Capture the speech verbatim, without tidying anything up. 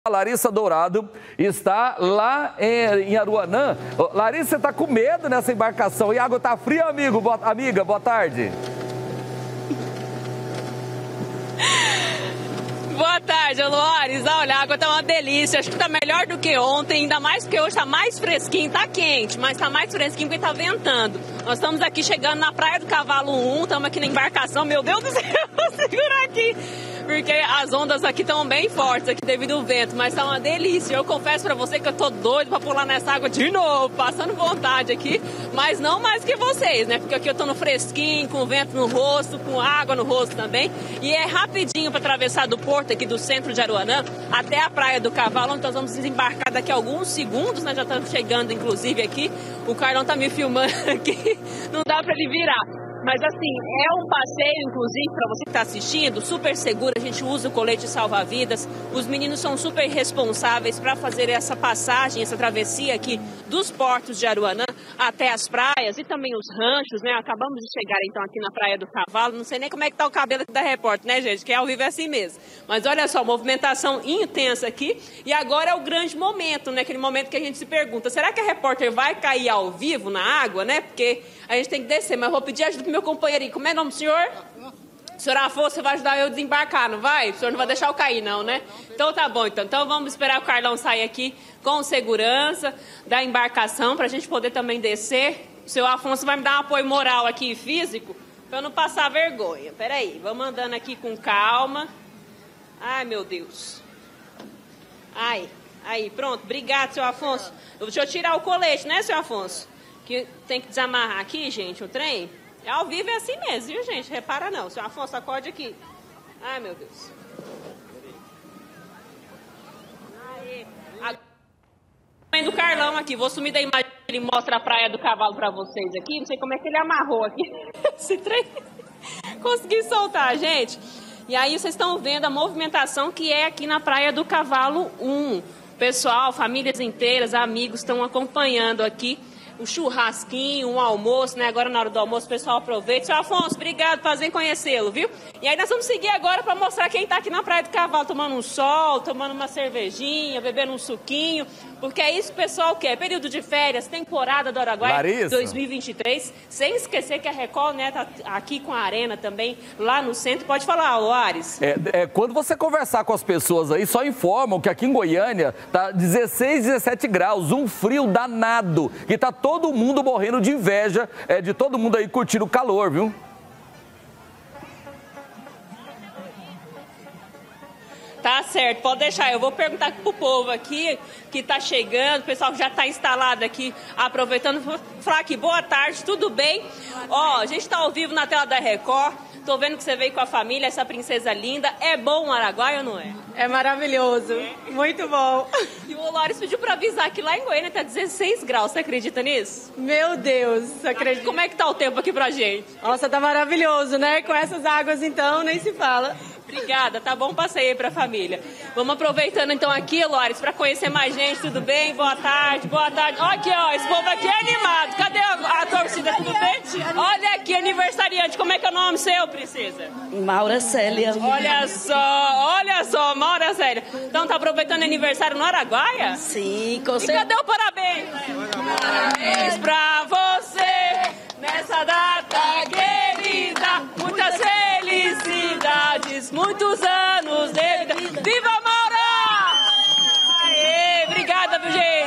A Larissa Dourado está lá em, em Aruanã. Larissa, você está com medo nessa embarcação? E a água está fria, amigo? Boa, amiga, boa tarde. Boa tarde, Luares. Olha, a água tá uma delícia. Acho que tá melhor do que ontem, ainda mais porque hoje tá mais fresquinho, tá quente, mas tá mais fresquinho porque tá ventando. Nós estamos aqui chegando na Praia do Cavalo um, estamos aqui na embarcação. Meu Deus do céu, vou segurar aqui, porque as ondas aqui estão bem fortes aqui devido ao vento, mas tá uma delícia. Eu confesso pra você que eu tô doido pra pular nessa água de novo, passando vontade aqui, mas não mais que vocês, né? Porque aqui eu tô no fresquinho, com vento no rosto, com água no rosto também, e é rapidinho pra atravessar do porto aqui do centro de Aruanã até a Praia do Cavalo, onde nós vamos desembarcar daqui a alguns segundos, né? Já estamos chegando, inclusive, aqui. O Carlão tá me filmando aqui, não dá pra ele virar. Mas assim, é um passeio, inclusive, para você que está assistindo, super seguro. A gente usa o colete salva-vidas. Os meninos são super responsáveis para fazer essa passagem, essa travessia aqui dos portos de Aruanã até as praias e também os ranchos, né? Acabamos de chegar, então, aqui na Praia do Cavalo. Não sei nem como é que tá o cabelo da repórter, né, gente? Que ao vivo é assim mesmo. Mas olha só, movimentação intensa aqui. E agora é o grande momento, né? Aquele momento que a gente se pergunta, será que a repórter vai cair ao vivo na água, né? Porque a gente tem que descer, mas eu vou pedir ajuda pro meu companheirinho. Como é o nome do senhor? Senhor Afonso, você vai ajudar eu a desembarcar, não vai? O senhor não vai deixar eu cair, não, né? Então tá bom, então. Então vamos esperar o Carlão sair aqui com segurança da embarcação para a gente poder também descer. O senhor Afonso vai me dar um apoio moral aqui, físico, para eu não passar vergonha. Peraí, vamos andando aqui com calma. Ai, meu Deus. Ai, aí, pronto. Obrigado, senhor Afonso. Deixa eu tirar o colete, né, senhor Afonso? Que tem que desamarrar aqui, gente, o trem. Ao vivo é assim mesmo, viu, gente? Repara não. Senhor Afonso, acorde aqui. Ai, meu Deus. Aê. A... do Carlão aqui. Vou sumir da imagem que ele mostra a Praia do Cavalo pra vocês aqui. Não sei como é que ele amarrou aqui esse trem. Consegui soltar, gente. E aí vocês estão vendo a movimentação que é aqui na Praia do Cavalo um. Pessoal, famílias inteiras, amigos estão acompanhando aqui o churrasquinho, um almoço, né? Agora na hora do almoço o pessoal aproveita. Senhor Afonso, obrigado, prazer em conhecê-lo, viu? E aí nós vamos seguir agora para mostrar quem tá aqui na Praia do Cavalo, tomando um sol, tomando uma cervejinha, bebendo um suquinho, porque é isso que o pessoal quer. Período de férias, temporada do Araguaia Larissa. dois mil e vinte e três, sem esquecer que a Record, né, tá aqui com a Arena também, lá no centro. Pode falar, Luares. É, é, quando você conversar com as pessoas aí, só informam que aqui em Goiânia tá dezesseis, dezessete graus, um frio danado, que tá todo mundo morrendo de inveja é, de todo mundo aí curtindo o calor, viu? Tá certo, pode deixar. Eu vou perguntar pro povo aqui que tá chegando, o pessoal que já tá instalado aqui, aproveitando. Vou falar aqui, boa tarde, tudo bem? Ó, a gente tá ao vivo na tela da Record. Tô vendo que você veio com a família, essa princesa linda. É bom o Araguaia ou não é? É maravilhoso, é. Muito bom. E o Loris pediu pra avisar que lá em Goiânia tá dezesseis graus, você acredita nisso? Meu Deus, acredito. Como é que tá o tempo aqui pra gente? Nossa, tá maravilhoso, né? Com essas águas então, nem se fala. Obrigada, tá bom passeio aí pra família. Vamos aproveitando então aqui, Loris, pra conhecer mais gente, tudo bem? Boa tarde, boa tarde. Olha aqui, ó, esse povo aqui é animado. Cadê a, a torcida, tudo bem? Olha aqui, aniversariante, como é que é o nome seu, princesa? Maura Célia. Olha só, olha só, Maura Célia. Então tá aproveitando o aniversário no Araguaia? Sim, com certeza. E cadê o parabéns? Parabéns pra você, nessa data querida, muitas felicidades, muitos anos de vida. Viva Maura! Aê, obrigada, viu, gente?